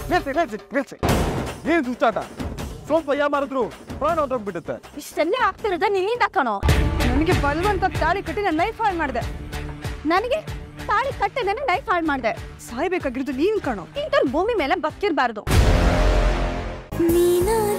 ಏನ್ ದುಷ್ಟಾಟ ಸ್ವಲ್ಪ ಯಾಮಾರಿದ್ರು ಪ್ರಾಣ ಹೊಂಟೋಗ್ಬಿಡುತ್ತೆ ಇಷ್ಟೆಲ್ಲ ಆಗ್ತಿರೋದ ನಿನ್ನಿಂದ ಕಣೋ ನನಗೆ ಬಲವಂತ ತಾಳಿ ಕಟ್ಟಿ ನನ್ನ ಲೈಫ್ ಹಾಳು ಮಾಡಿದೆ ನನಗೆ ತಾಳಿ ಕಟ್ಟದೇನೆ ಲೈಫ್ ಹಾಳು ಮಾಡಿದೆ ಸಾಯ್ಬೇಕಾಗಿರೋದು ನೀನ್ ಕಣೋ ಇಂಥವ್ರು ಭೂಮಿ ಮೇಲೆ ಬಕ್ಕಿರ್ಬಾರ್ದು ನೀನಾ